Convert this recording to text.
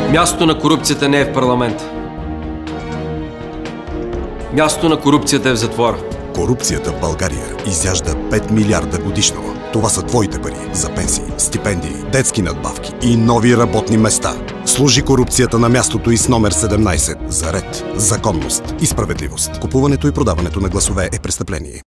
Мястото на корупцията не е в парламента. Мястото на корупцията е в затвора. Корупцията в България изяжда 5 милиарда годишно. Това са твоите пари за пенсии, стипендии, детски надбавки и нови работни места. Служи корупцията на мястото и с номер 17 за ред, законност и справедливост. Купуването и продаването на гласове е престъпление.